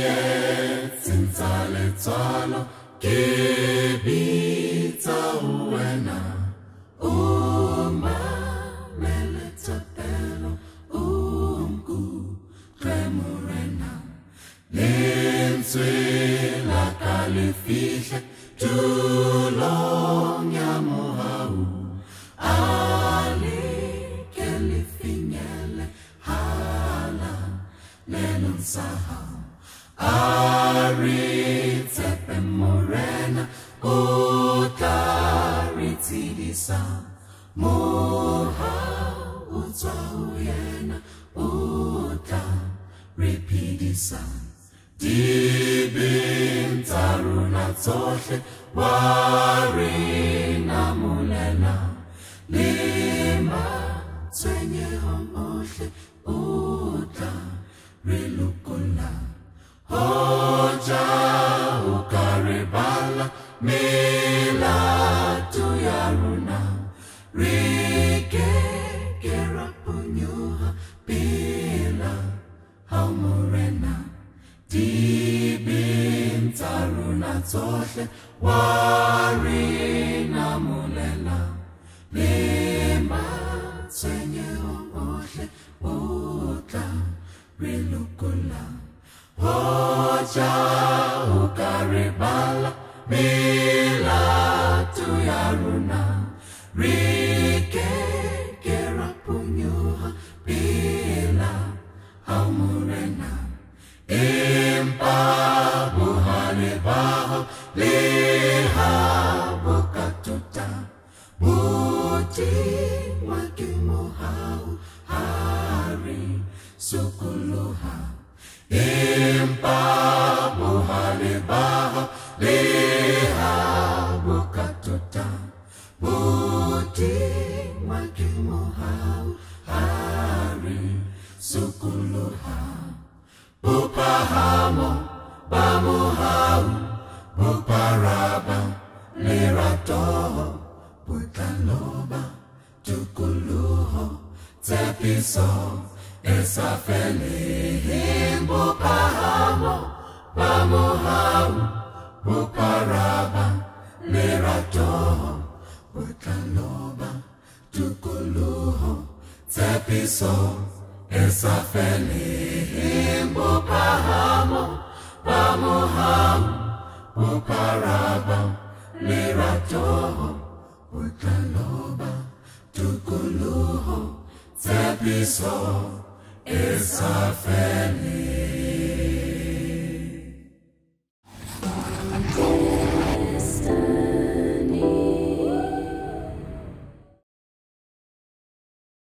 Tsietsing tsa Letsoalo ke bitsa wena o mamele thapelo o nkutlwe morena lentswe la ka le fihle tulong ya mohau a le ke le finyele hala lelong sa hao Ari tsepe morena o tla re tshedisa moha o tswa ho yena o tla re phedisa dibeng tsa rona tsohle wa re namolela le matshwenyehong ohle o tla re lokolla Hoja ukaribala milatu ya runa Rike kera punyuha bila haumurena Dibin taruna tsohle warina mulela Lima tsenye ohle uta rilukula Hoja ukaribala milatu ya runa Rike kera punyuha bila haumurena Impa buhane baho leha bukatuta Buti wakimuhau hari sukuluha Impa buhane baho leha bukatuta Buti wakimuhau hari sukuluha Bupahamo bamuhau buparaba liratoho butaloba tukuluho tsepiso esafele bupahamo bamuhau buparaba liratoho butaloba tukuluho tsepiso Esafele bupahamo bamuham buparaba liratoho butaloba tukuluho tsepiso esafele